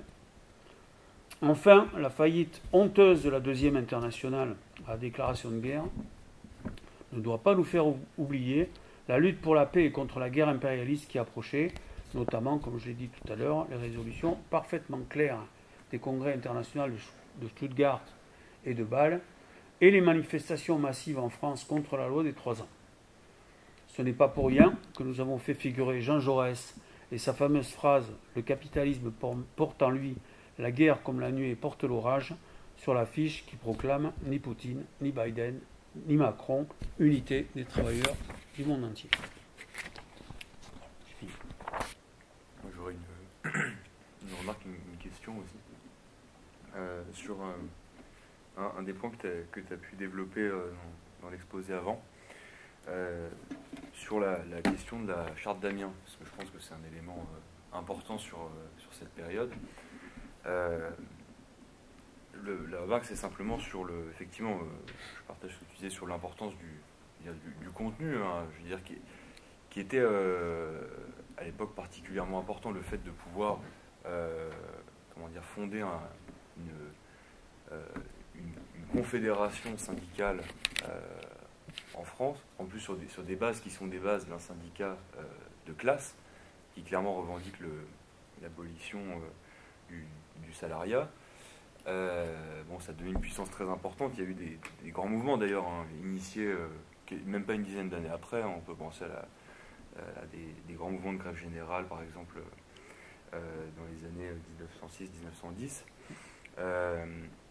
Enfin, la faillite honteuse de la Deuxième Internationale à la déclaration de guerre ne doit pas nous faire oublier la lutte pour la paix et contre la guerre impérialiste qui approchait, notamment, comme je l'ai dit tout à l'heure, les résolutions parfaitement claires des congrès internationaux de Stuttgart et de Bâle, et les manifestations massives en France contre la loi des trois ans. Ce n'est pas pour rien que nous avons fait figurer Jean Jaurès et sa fameuse phrase « Le capitalisme porte en lui la guerre comme la nuée porte l'orage » sur l'affiche qui proclame ni Poutine, ni Biden, ni Macron, unité des travailleurs du monde entier. J'ai fini. J'aurais une, une remarque, une, une question aussi. Euh, sur un, un, un des points que tu as pu développer euh, dans, dans l'exposé avant, euh, sur la, la question de la charte d'Amiens, parce que je pense que c'est un élément euh, important sur, euh, sur cette période. Euh, le, la remarque, c'est simplement sur le. Effectivement, euh, je partage ce que tu disais sur l'importance du, du, du contenu, hein, je veux dire, qui, qui était euh, à l'époque particulièrement important, le fait de pouvoir euh, comment dire, fonder un, une, euh, une, une confédération syndicale euh, en France, en plus sur des, sur des bases qui sont des bases d'un syndicat euh, de classe, qui clairement revendique l'abolition euh, du, du salariat. Euh, bon, ça a donné une puissance très importante. Il y a eu des, des grands mouvements d'ailleurs, hein, initiés euh, même pas une dizaine d'années après. Hein, on peut penser à, la, à des, des grands mouvements de grève générale, par exemple, euh, dans les années dix-neuf cent six dix-neuf cent dix. Euh,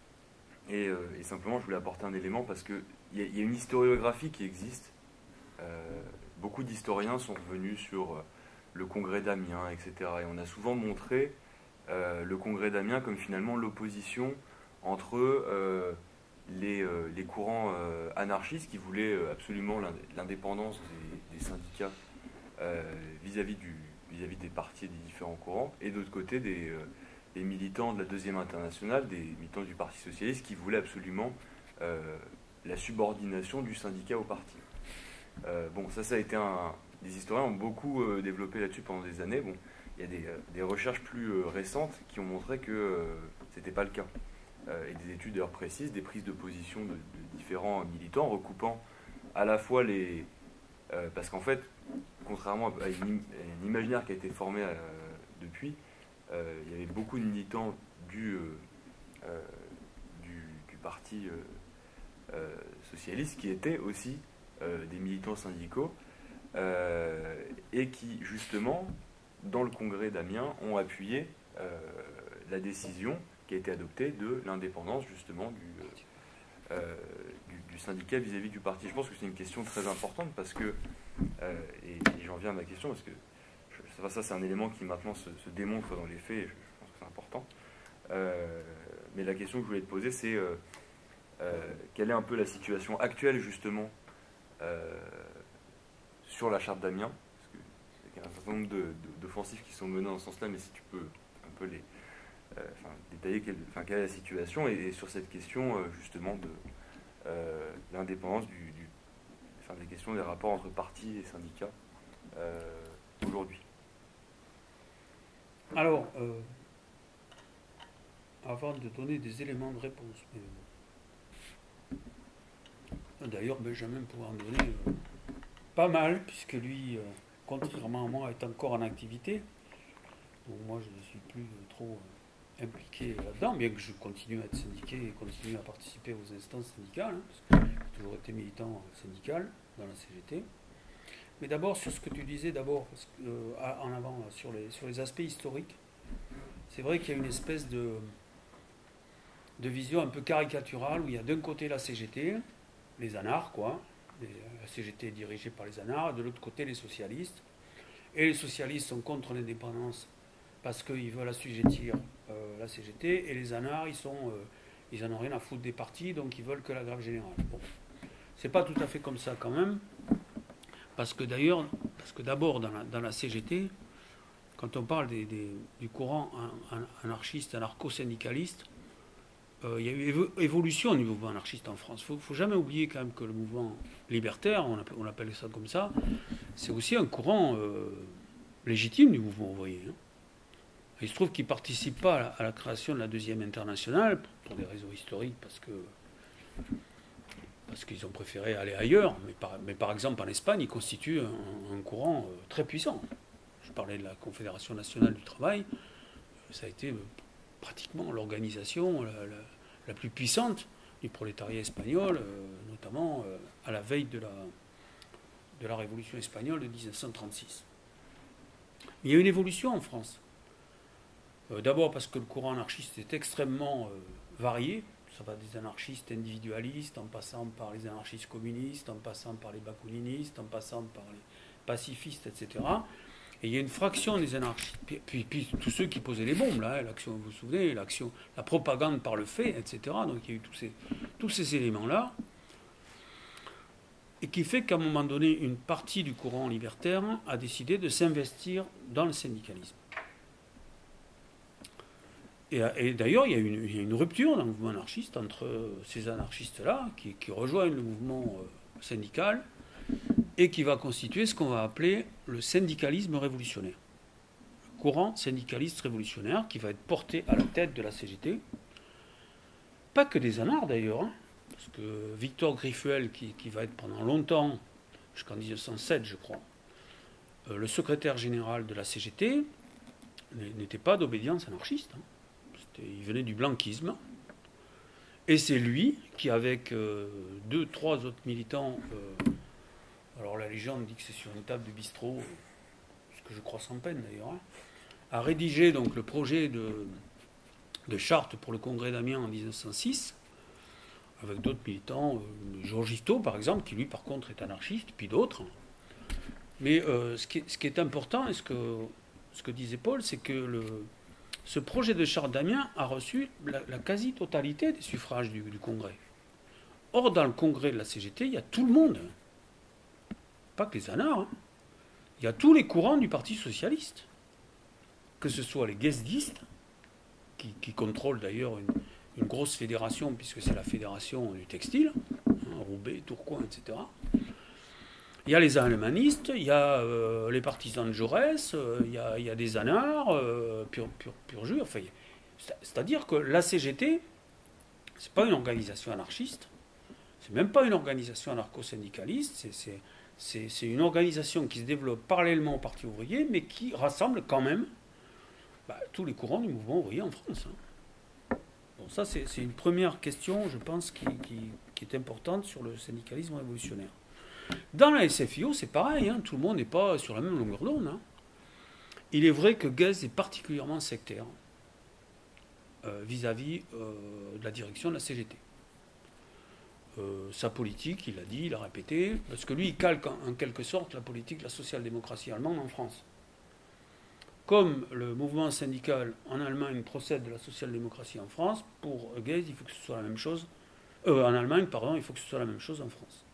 et, euh, et simplement, je voulais apporter un élément parce qu'il y, y a une historiographie qui existe. Euh, beaucoup d'historiens sont revenus sur le congrès d'Amiens, et cetera. Et on a souvent montré Euh, le congrès d'Amiens comme finalement l'opposition entre euh, les, euh, les courants euh, anarchistes qui voulaient absolument l'indépendance des, des syndicats euh, vis-à-vis du, vis-à-vis des partis et des différents courants, et d'autre côté des, euh, des militants de la Deuxième Internationale, des militants du Parti Socialiste qui voulaient absolument euh, la subordination du syndicat au parti. Euh, bon, ça, ça a été un... Des historiens ont beaucoup euh, développé là-dessus pendant des années. Bon, il y a des, euh, des recherches plus euh, récentes qui ont montré que euh, ce n'était pas le cas. Euh, et des études d'ailleurs précises, des prises de position de, de différents militants recoupant à la fois les... Euh, parce qu'en fait, contrairement à une, à une imaginaire qui a été formée euh, depuis, euh, il y avait beaucoup de militants du, euh, du, du parti euh, euh, socialiste qui étaient aussi euh, des militants syndicaux euh, et qui, justement, dans le congrès d'Amiens, ont appuyé euh, la décision qui a été adoptée de l'indépendance justement du, euh, du, du syndicat vis-à-vis du parti. Je pense que c'est une question très importante parce que, euh, et, et j'en viens à ma question, parce que je, ça c'est un élément qui maintenant se, se démontre dans les faits, et je, je pense que c'est important. Euh, mais la question que je voulais te poser, c'est euh, euh, quelle est un peu la situation actuelle justement euh, sur la charte d'Amiens? Il y a un certain nombre d'offensives qui sont menées dans ce sens-là, mais si tu peux un peu les, euh, enfin, détailler quelle, enfin, quelle est la situation, et, et sur cette question euh, justement de euh, l'indépendance du, du, enfin, des questions des rapports entre partis et syndicats euh, aujourd'hui. Alors, euh, avant de donner des éléments de réponse, mais, d'ailleurs Benjamin pourra en donner euh, pas mal, puisque lui... Euh, contrairement à moi, est encore en activité. Donc moi, je ne suis plus trop impliqué là-dedans, bien que je continue à être syndiqué et continue à participer aux instances syndicales, hein, parce que j'ai toujours été militant syndical dans la C G T. Mais d'abord, sur ce que tu disais, d'abord, euh, en avant, là, sur, les, sur les aspects historiques, c'est vrai qu'il y a une espèce de, de vision un peu caricaturale, où il y a d'un côté la C G T, les anards, quoi. La C G T est dirigée par les anards, de l'autre côté les socialistes. Et les socialistes sont contre l'indépendance parce qu'ils veulent assujettir euh, la C G T, et les anards, ils sont, euh, ils en ont rien à foutre des partis, donc ils veulent que la grève générale. Bon. C'est pas tout à fait comme ça quand même, parce que d'ailleurs, parce que d'abord dans la, dans la C G T, quand on parle des, des, du courant anarchiste, anarcho-syndicaliste, Euh, il y a eu évo évolution du mouvement anarchiste en France. Il ne faut jamais oublier quand même que le mouvement libertaire, on appelle, on appelle ça comme ça, c'est aussi un courant euh, légitime du mouvement ouvrier. Hein. Il se trouve qu'il ne participe pas à la, à la création de la Deuxième Internationale, pour, pour des raisons historiques, parce que parce qu'ils ont préféré aller ailleurs. Mais par, mais par exemple, en Espagne, il constitue un, un courant euh, très puissant. Je parlais de la Confédération nationale du travail, ça a été... Euh, pratiquement l'organisation la, la, la plus puissante du prolétariat espagnol, euh, notamment euh, à la veille de la, de la Révolution espagnole de mille neuf cent trente-six. Mais il y a une évolution en France. Euh, D'abord parce que le courant anarchiste est extrêmement euh, varié. Ça va des anarchistes individualistes, en passant par les anarchistes communistes, en passant par les bakouninistes, en passant par les pacifistes, et cetera. Et il y a une fraction des anarchistes, puis, puis, puis tous ceux qui posaient les bombes, là, l'action, vous vous souvenez, l'action, la propagande par le fait, et cetera. Donc il y a eu tous ces, tous ces éléments-là, et qui fait qu'à un moment donné, une partie du courant libertaire a décidé de s'investir dans le syndicalisme. Et, et d'ailleurs, il, il y a une rupture dans le mouvement anarchiste entre ces anarchistes-là, qui, qui rejoignent le mouvement euh, syndical, et qui va constituer ce qu'on va appeler le syndicalisme révolutionnaire. Le courant syndicaliste révolutionnaire qui va être porté à la tête de la C G T. Pas que des anards d'ailleurs, hein, parce que Victor Griffuel, qui, qui va être pendant longtemps, jusqu'en mille neuf cent sept je crois, euh, le secrétaire général de la C G T, n'était pas d'obédience anarchiste. Hein. Il venait du blanquisme. Et c'est lui qui, avec euh, deux, trois autres militants, euh, alors la légende dit que c'est sur une table de bistrot, ce que je crois sans peine d'ailleurs, hein, a rédigé donc le projet de, de charte pour le congrès d'Amiens en mille neuf cent six, avec d'autres militants, euh, Georges Yvetot par exemple, qui lui par contre est anarchiste, puis d'autres. Mais euh, ce, qui est, ce qui est important, et ce que, ce que disait Paul, c'est que le, ce projet de charte d'Amiens a reçu la, la quasi-totalité des suffrages du, du congrès. Or, dans le congrès de la C G T, il y a tout le monde. Pas que les anards. Hein. Il y a tous les courants du Parti socialiste. Que ce soit les guesdistes, qui, qui contrôlent d'ailleurs une, une grosse fédération, puisque c'est la fédération du textile, hein, Roubaix, Tourcoing, et cetera. Il y a les allemanistes, il y a euh, les partisans de Jaurès, euh, il, y a, il y a des anards, euh, pur, pur, pur jus. Enfin, c'est-à-dire que la C G T, c'est pas une organisation anarchiste, c'est même pas une organisation anarcho-syndicaliste, c'est, c'est, c'est, c'est une organisation qui se développe parallèlement au Parti ouvrier, mais qui rassemble quand même bah, tous les courants du mouvement ouvrier en France. Hein. Bon, ça, c'est, c'est une première question, je pense, qui, qui, qui est importante sur le syndicalisme révolutionnaire. Dans la S F I O, c'est pareil, hein, tout le monde n'est pas sur la même longueur d'onde. Hein. Il est vrai que Guez est particulièrement sectaire euh, vis-à-vis euh, de la direction de la C G T. Euh, sa politique, il l'a dit, il l'a répété, parce que lui, il calque en, en quelque sorte la politique de la social-démocratie allemande en France. Comme le mouvement syndical en Allemagne procède de la social-démocratie en France, pour Guez, il faut que ce soit la même chose. Euh, en Allemagne, pardon, il faut que ce soit la même chose en France.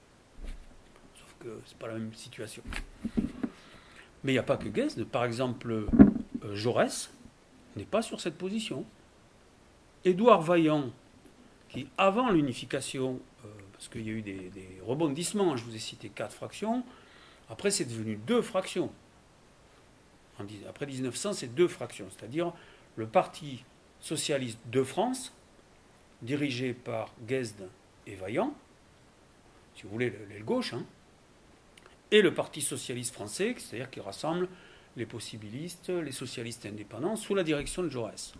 Que c'est pas la même situation. Mais il n'y a pas que Guez. Par exemple, euh, Jaurès n'est pas sur cette position. Édouard Vaillant, qui avant l'unification, euh, parce qu'il y a eu des, des rebondissements, je vous ai cité quatre fractions, après c'est devenu deux fractions. En, après dix-neuf cents, c'est deux fractions, c'est-à-dire le Parti socialiste de France, dirigé par Guesde et Vaillant, si vous voulez l'aile gauche, hein, et le Parti socialiste français, c'est-à-dire qui rassemble les possibilistes, les socialistes indépendants, sous la direction de Jaurès.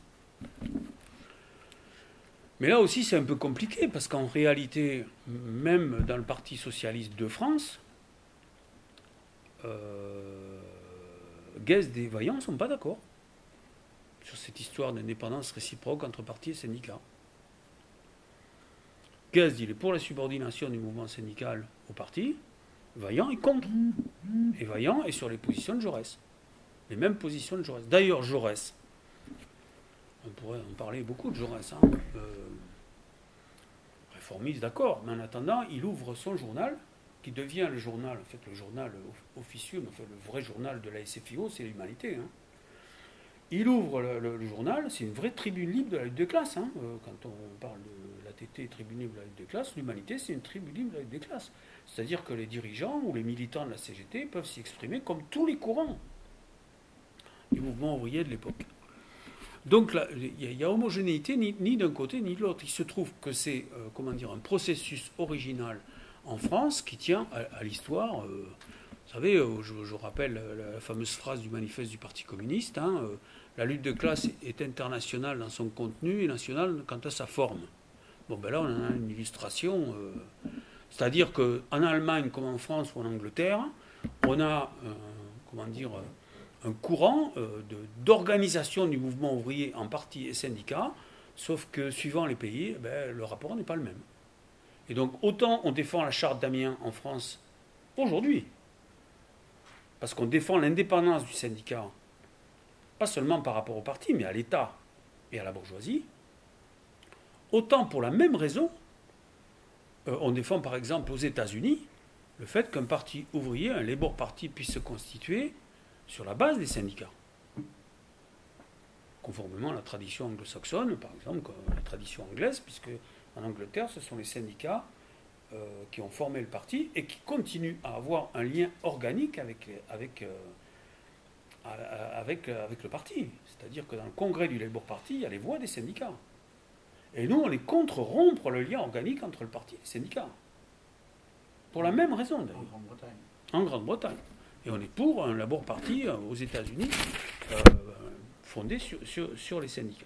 Mais là aussi, c'est un peu compliqué, parce qu'en réalité, même dans le Parti socialiste de France, euh, Guesde et Vaillant ne sont pas d'accord sur cette histoire d'indépendance réciproque entre partis et syndicats. Guesde, il est pour la subordination du mouvement syndical au parti. Vaillant est contre. Et Vaillant est sur les positions de Jaurès. Les mêmes positions de Jaurès. D'ailleurs, Jaurès, on pourrait en parler beaucoup de Jaurès, hein, euh, réformiste, d'accord, mais en attendant, il ouvre son journal, qui devient le journal, en fait, le journal officieux, mais en fait, le vrai journal de la S F I O, c'est l'Humanité. Hein. Il ouvre le, le, le journal, c'est une vraie tribune libre de la lutte des classes. Hein. Euh, quand on parle de la T T, tribune libre de la lutte des classes, l'Humanité, c'est une tribune libre de la lutte des classes. C'est-à-dire que les dirigeants ou les militants de la C G T peuvent s'y exprimer comme tous les courants du mouvement ouvrier de l'époque. Donc là, il y a homogénéité ni, ni d'un côté ni de l'autre. Il se trouve que c'est euh, comment dire, un processus original en France qui tient à, à l'histoire. Euh, vous savez, euh, je, je rappelle la, la fameuse phrase du manifeste du Parti communiste, hein, euh, la lutte de classe est internationale dans son contenu et nationale quant à sa forme. Bon, ben là, on en a une illustration. Euh, C'est-à-dire qu'en Allemagne, comme en France ou en Angleterre, on a euh, comment dire, un courant euh, de, d'organisation du mouvement ouvrier en partis et syndicats, sauf que suivant les pays, eh ben, le rapport n'est pas le même. Et donc autant on défend la charte d'Amiens en France aujourd'hui, parce qu'on défend l'indépendance du syndicat, pas seulement par rapport au parti, mais à l'État et à la bourgeoisie, autant pour la même raison, on défend par exemple aux États-Unis le fait qu'un parti ouvrier, un Labour Party, puisse se constituer sur la base des syndicats. Vous conformément à la tradition anglo-saxonne, par exemple, la tradition anglaise, puisque en Angleterre, ce sont les syndicats euh, qui ont formé le parti et qui continuent à avoir un lien organique avec, avec, euh, avec, avec le parti. C'est-à-dire que dans le congrès du Labour Party, il y a les voix des syndicats. Et nous, on est contre rompre le lien organique entre le parti et les syndicats. Pour la même raison, d'ailleurs. En Grande-Bretagne. En Grande-Bretagne. Et on est pour un Labour Party euh, aux États-Unis euh, fondé sur, sur, sur les syndicats.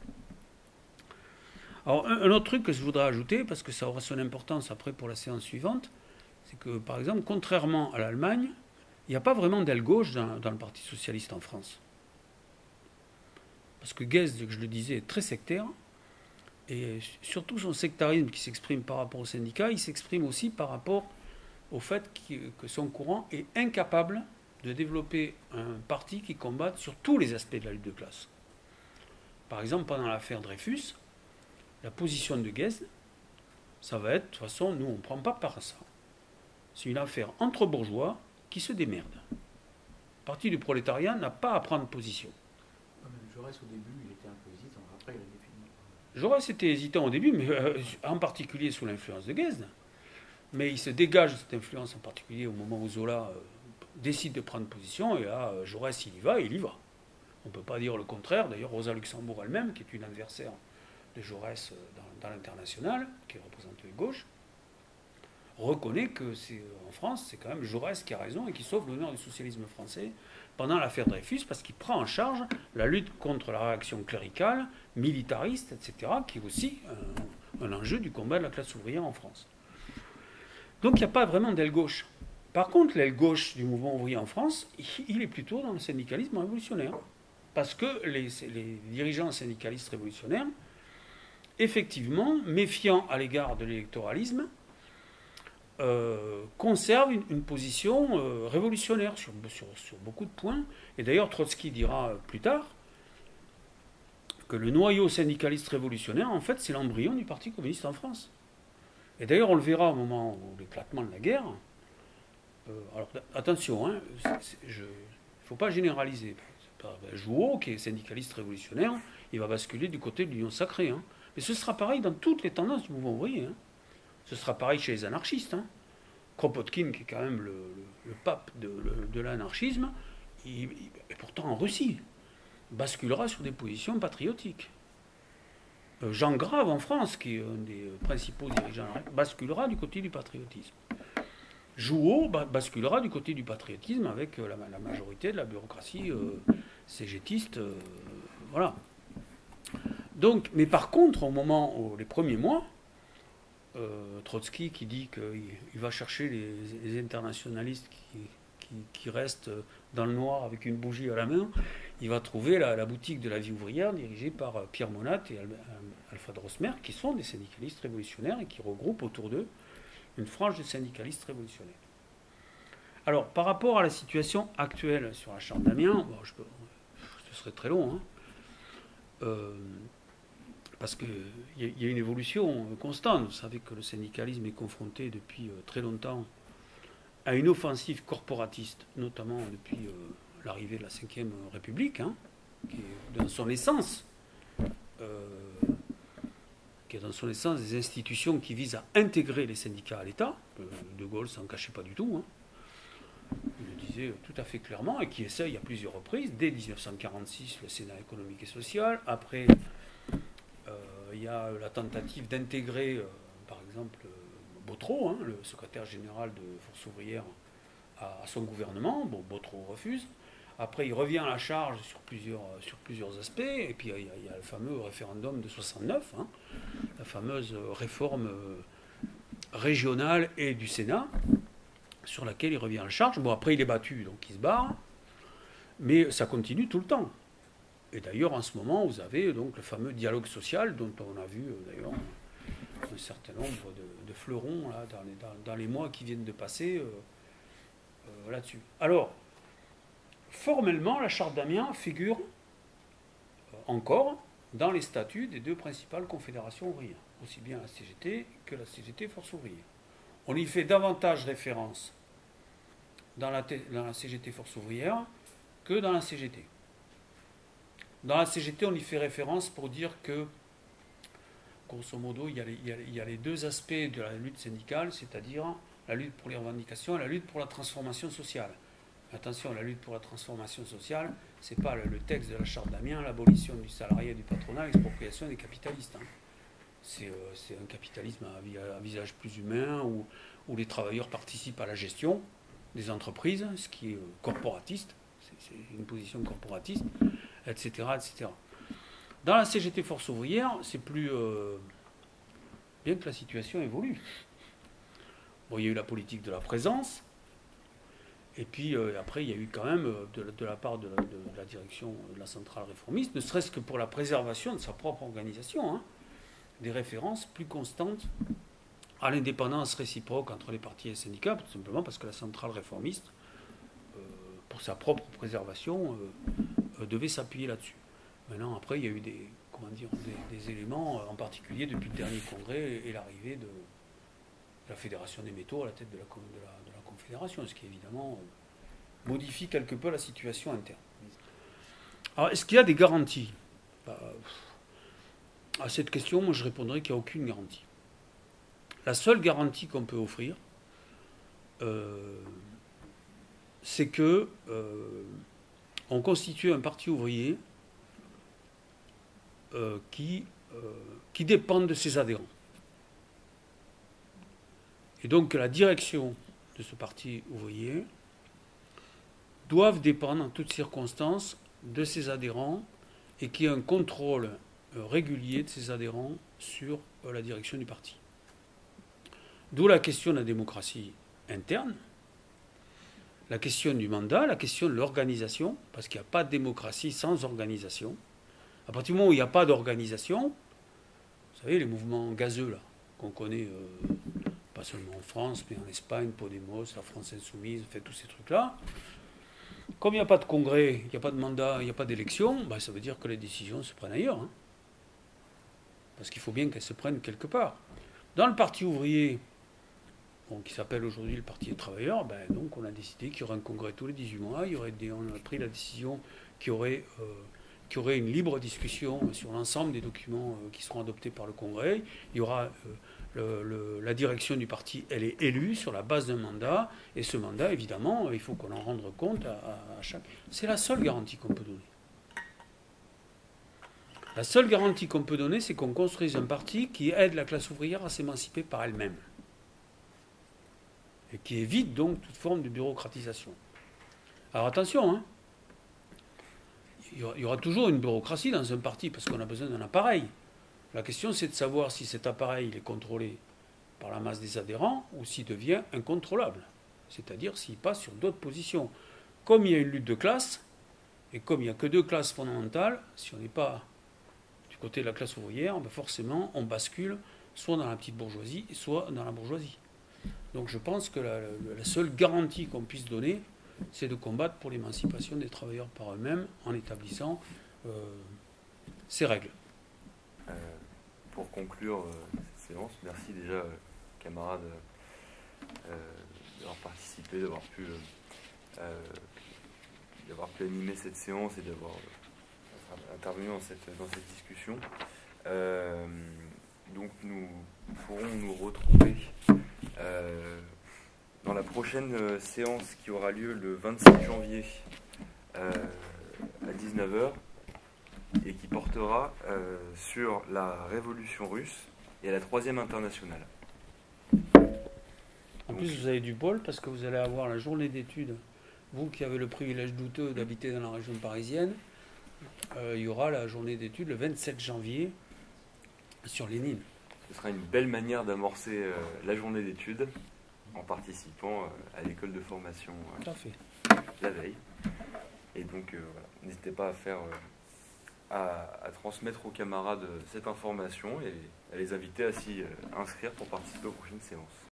Alors, un, un autre truc que je voudrais ajouter, parce que ça aura son importance après pour la séance suivante, c'est que, par exemple, contrairement à l'Allemagne, il n'y a pas vraiment d'aile gauche dans, dans le Parti socialiste en France. Parce que Guesde, que je le disais, est très sectaire, et surtout son sectarisme qui s'exprime par rapport aux syndicats, il s'exprime aussi par rapport au fait que son courant est incapable de développer un parti qui combatte sur tous les aspects de la lutte de classe. Par exemple, pendant l'affaire Dreyfus, la position de Guesde, ça va être, de toute façon, nous, on ne prend pas part à ça. C'est une affaire entre bourgeois qui se démerde. Le parti du prolétariat n'a pas à prendre position. Jaurès, au début, il était un peu hésitant. Après, il a défini. Jaurès était hésitant au début, mais euh, en particulier sous l'influence de Guesde. Mais il se dégage de cette influence, en particulier au moment où Zola euh, décide de prendre position, et là, euh, Jaurès, il y va, et il y va. On ne peut pas dire le contraire. D'ailleurs, Rosa Luxembourg elle-même, qui est une adversaire de Jaurès dans, dans l'international, qui représente les gauches, reconnaît que c'est, en France, c'est quand même Jaurès qui a raison et qui sauve l'honneur du socialisme français pendant l'affaire Dreyfus, parce qu'il prend en charge la lutte contre la réaction cléricale, militariste, et cetera, qui est aussi un, un enjeu du combat de la classe ouvrière en France. Donc il n'y a pas vraiment d'aile gauche. Par contre, l'aile gauche du mouvement ouvrier en France, il est plutôt dans le syndicalisme révolutionnaire. Parce que les, les dirigeants syndicalistes révolutionnaires, effectivement, méfiants à l'égard de l'électoralisme, euh, conservent une, une position euh, révolutionnaire sur, sur, sur beaucoup de points. Et d'ailleurs, Trotsky dira plus tard que le noyau syndicaliste révolutionnaire, en fait, c'est l'embryon du Parti communiste en France. Et d'ailleurs, on le verra au moment de l'éclatement de la guerre. Euh, alors, attention, hein, il ne faut pas généraliser. Jouot, qui est syndicaliste révolutionnaire, il va basculer du côté de l'Union sacrée. Hein. Mais ce sera pareil dans toutes les tendances du mouvement ouvrier. Hein. Ce sera pareil chez les anarchistes. Hein. Kropotkin, qui est quand même le, le, le pape de, le, de l'anarchisme, il, il, et pourtant en Russie, basculera sur des positions patriotiques. Euh, Jean Grave, en France, qui est un des principaux dirigeants, basculera du côté du patriotisme. Jouot basculera du côté du patriotisme avec la, la majorité de la bureaucratie euh, cégétiste. Euh, voilà. Donc, mais par contre, au moment, où, les premiers mois, euh, Trotsky qui dit qu'il il va chercher les, les internationalistes qui, qui, qui restent dans le noir avec une bougie à la main, il va trouver la, la boutique de la vie ouvrière dirigée par Pierre Monat et Alfred Rosmer, qui sont des syndicalistes révolutionnaires et qui regroupent autour d'eux une frange de syndicalistes révolutionnaires. Alors, par rapport à la situation actuelle sur la charte d'Amiens, bon, je peux, ce serait très long, hein, euh, parce qu'il y, y a une évolution constante. Vous savez que le syndicalisme est confronté depuis euh, très longtemps à une offensive corporatiste, notamment depuis euh, l'arrivée de la cinquième République, hein, qui est dans son essence... Euh, qui est dans son essence des institutions qui visent à intégrer les syndicats à l'État. De Gaulle s'en cachait pas du tout. Hein. Il le disait tout à fait clairement et qui essaye à plusieurs reprises. Dès dix-neuf cent quarante-six, le Sénat économique et social. Après, euh, il y a la tentative d'intégrer, euh, par exemple, Botreau, hein, le secrétaire général de Force ouvrière, à, à son gouvernement. Bon, Botreau refuse. Après, il revient à la charge sur plusieurs, sur plusieurs aspects. Et puis, il y, a, il y a le fameux référendum de soixante-neuf, hein, la fameuse réforme régionale et du Sénat, sur laquelle il revient à la charge. Bon, après, il est battu, donc il se barre. Mais ça continue tout le temps. Et d'ailleurs, en ce moment, vous avez donc le fameux dialogue social, dont on a vu, d'ailleurs, un certain nombre de, de fleurons là, dans, les, dans, dans les mois qui viennent de passer euh, euh, là-dessus. Alors, formellement, la charte d'Amiens figure encore dans les statuts des deux principales confédérations ouvrières, aussi bien la C G T que la C G T Force ouvrière. On y fait davantage référence dans la, dans la C G T Force ouvrière que dans la C G T. Dans la C G T, on y fait référence pour dire que, grosso modo, il y a les, il y a, il y a les deux aspects de la lutte syndicale, c'est-à-dire la lutte pour les revendications et la lutte pour la transformation sociale. Attention, la lutte pour la transformation sociale, ce n'est pas le, le texte de la charte d'Amiens, l'abolition du salarié et du patronat, l'expropriation des capitalistes. Hein. C'est euh, un capitalisme à, à visage plus humain, où, où les travailleurs participent à la gestion des entreprises, ce qui est euh, corporatiste, c'est une position corporatiste, et cetera, et cetera. Dans la C G T Force ouvrière, c'est plus... Euh, bien que la situation évolue. Bon, il y a eu la politique de la présence, et puis euh, après, il y a eu quand même, euh, de, de la part de la, de la direction de la centrale réformiste, ne serait-ce que pour la préservation de sa propre organisation, hein, des références plus constantes à l'indépendance réciproque entre les partis et les syndicats, tout simplement parce que la centrale réformiste, euh, pour sa propre préservation, euh, euh, devait s'appuyer là-dessus. Maintenant, après, il y a eu des, comment dire, des, des éléments, en particulier depuis le dernier congrès et, et l'arrivée de, de la Fédération des métaux à la tête de la, de la, de la Confédération, ce qui évidemment euh, modifie quelque peu la situation interne. Alors, est-ce qu'il y a des garanties? Bah, à cette question, moi, je répondrai qu'il n'y a aucune garantie. La seule garantie qu'on peut offrir, euh, c'est que euh, on constitue un parti ouvrier euh, qui, euh, qui dépend de ses adhérents. Et donc que la direction de ce parti ouvrier doivent dépendre en toutes circonstances de ses adhérents et qu'il y ait un contrôle euh, régulier de ses adhérents sur euh, la direction du parti. D'où la question de la démocratie interne, la question du mandat, la question de l'organisation, parce qu'il n'y a pas de démocratie sans organisation. À partir du moment où il n'y a pas d'organisation, vous savez, les mouvements gazeux, là, qu'on connaît, euh, pas seulement en France, mais en Espagne, Podemos, la France Insoumise, fait tous ces trucs-là, comme il n'y a pas de congrès, il n'y a pas de mandat, il n'y a pas d'élection, ben, ça veut dire que les décisions se prennent ailleurs. Hein. Parce qu'il faut bien qu'elles se prennent quelque part. Dans le parti ouvrier, bon, qui s'appelle aujourd'hui le Parti des travailleurs, ben, donc on a décidé qu'il y aurait un congrès tous les dix-huit mois, il y aurait des, on a pris la décision qu'il y aurait, euh, qu'il y aurait une libre discussion sur l'ensemble des documents euh, qui seront adoptés par le congrès. Il y aura... Euh, Le, le, la direction du parti, elle est élue sur la base d'un mandat, et ce mandat, évidemment, il faut qu'on en rende compte à, à, à chaque... C'est la seule garantie qu'on peut donner. La seule garantie qu'on peut donner, c'est qu'on construise un parti qui aide la classe ouvrière à s'émanciper par elle-même, et qui évite donc toute forme de bureaucratisation. Alors attention, hein, il y aura toujours une bureaucratie dans un parti, parce qu'on a besoin d'un appareil. La question, c'est de savoir si cet appareil il est contrôlé par la masse des adhérents ou s'il devient incontrôlable. C'est-à-dire s'il passe sur d'autres positions. Comme il y a une lutte de classe, et comme il n'y a que deux classes fondamentales, si on n'est pas du côté de la classe ouvrière, ben forcément, on bascule soit dans la petite bourgeoisie, soit dans la bourgeoisie. Donc je pense que la, la seule garantie qu'on puisse donner, c'est de combattre pour l'émancipation des travailleurs par eux-mêmes en établissant euh, ces règles. Euh, pour conclure euh, cette séance, merci déjà, euh, camarades, euh, d'avoir participé, d'avoir pu, euh, d'avoir pu animer cette séance et d'avoir euh, intervenu dans cette, dans cette discussion. Euh, donc nous pourrons nous retrouver euh, dans la prochaine euh, séance qui aura lieu le vingt-sept janvier euh, à dix-neuf heures. Et qui portera euh, sur la révolution russe et la troisième internationale. En plus, vous avez du bol parce que vous allez avoir la journée d'études. Vous qui avez le privilège douteux d'habiter dans la région parisienne, euh, il y aura la journée d'études le vingt-sept janvier sur Lénine. Ce sera une belle manière d'amorcer euh, la journée d'études en participant euh, à l'école de formation euh, Tout à fait. la veille. Et donc, euh, voilà, n'hésitez pas à faire... Euh, À, à transmettre aux camarades cette information et à les inviter à s'y inscrire pour participer aux prochaines séances.